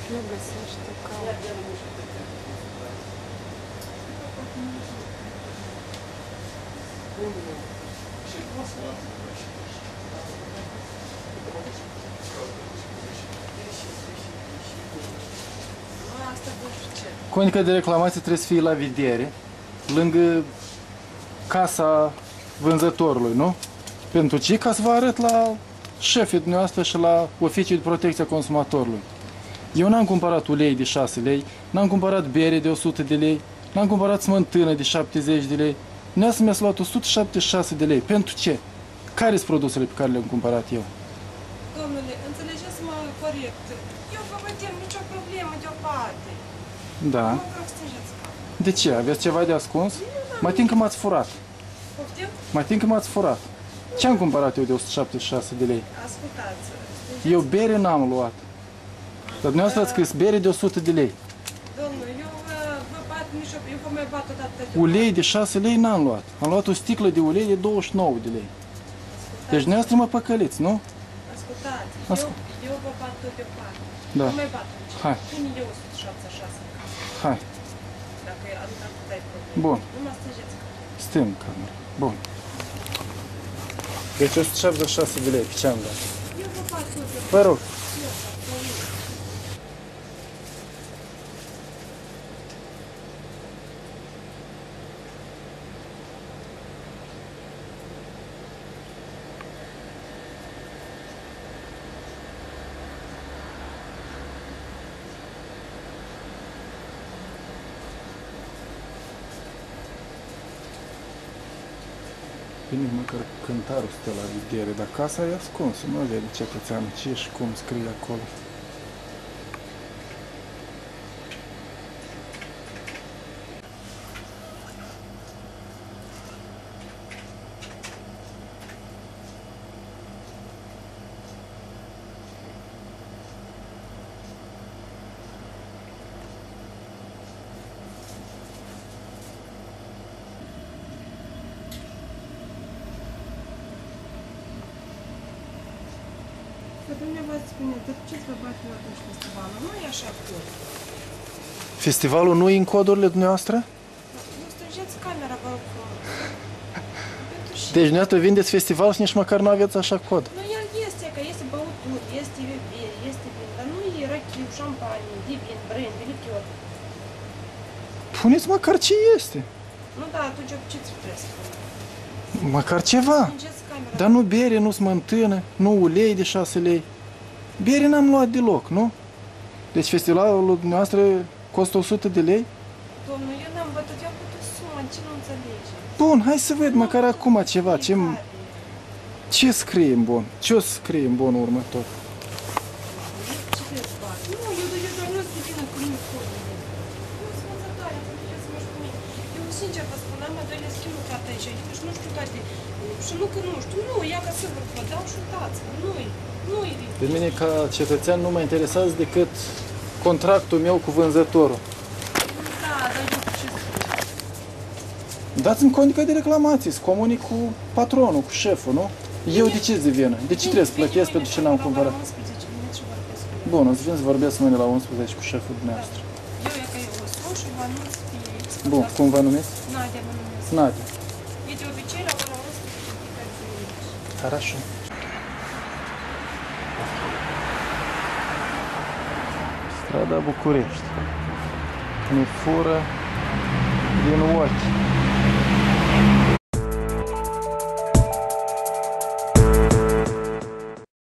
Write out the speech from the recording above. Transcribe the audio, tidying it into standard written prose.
Nu găsește caută. Conica de reclamație trebuie să fie la vedere, lângă casa vânzătorului, nu? Pentru ce? Ca să vă arăt la șefii dumneavoastră și la Oficiul de Protecție a Consumatorului. Eu n-am cumpărat ulei de 6 lei, n-am cumpărat bere de 100 de lei, n-am cumpărat smântână de 70 de lei, dumneavoastră mi-ați luat 176 de lei. Pentru ce? Care sunt produsele pe care le-am cumpărat eu? Domnule, înțelegeți-mă corect. Eu vă vedem nicio problemă deoparte. Da. Nu vreau să strângeți capul. De ce? Aveți ceva de ascuns? Mai tin că m-ați furat. Poftim? Mai tin că m-ați furat. Ce am cumpărat eu de 176 de lei? Ascultați. Eu bere n-am luat. Dar dumneavoastră ați scris bere de 100 de lei. Domnule, eu vă bat nicio... Eu vă mai bat odată de Ulei de 6 lei n-am luat. Am luat o sticlă de ulei de 29 de lei. Deci dumneavoastră mă păcăliți, nu? Ascultați. Eu vă bat tot deoparte. Da. Nu mai bat nici. Hai. Pune eu 176 în casă. Hai. Dacă atât ai probleme. Bun. Nu mă strângeți capul. Stâng camera. Bun. Deci 176 de lei. Pe ce am dat? Eu vă bat tot deoparte. Vă rog. Bine, măcar cântarul stă la vedere, dar casa e ascunsă, nu vede cetățeanul ce și cum scrie acolo. Că dumneavoastră spune, de ce vă bat eu atunci festivalul? Nu e așa cod. Festivalul nu e în codurile dumneavoastră? Nu strângeți camera, vă rog frumos. Deci dumneavoastră vindeți festival și nici măcar nu aveți așa cod. Nu, el este, că este băuturi, este bere, este vin, dar nu e rachiu, șampanie, de vin, brand, de lichior. Puneți măcar ce este. Nu, da, atunci ce trebuie să spun? Măcar ceva. Strângeți camera. Dar nu bere, nu smântână, nu ulei de 6 lei. Bere n-am luat deloc, nu? Deci festivalul dumneavoastră costă 100 de lei? Domnul, eu n-am bătut, eu am bătut suma, ce nu înțelege? Bun, hai să ved măcar acum ceva. Ce scrie în bon? Ce o scrie în bonul următor? Ce vreți să fac? Nu, eu doar nu să vină cu mine codul. Eu sunt vânzătoare, înțelegeți-mă și cu mine. Eu sincer vă spun, am mai doilea schimb toate aici, deci nu știu toate. Și nu că nu știu, nu, ia ca să vă dau și uitați-vă, nu-i. Pe mine ca cetățean nu mă interesează decât contractul meu cu vânzătorul. Da, dar eu ce spun? Dați-mi codică de reclamație, să comunic cu patronul, cu șeful, nu? Eu de ce-ți devină? De ce trebuie să plătesc pentru ce n-am cumpărat? Bun, îți vin să vorbesc mâine la 11 cu șeful dumneavoastră. Eu e că eu o spun și vă anunț pe ei. Bun, cum vă numiți? Nadia mă numesc. Nadia. E de obicei la ora 11 fiecare zi. Хорошо. Strada București. Ne fură din ochi.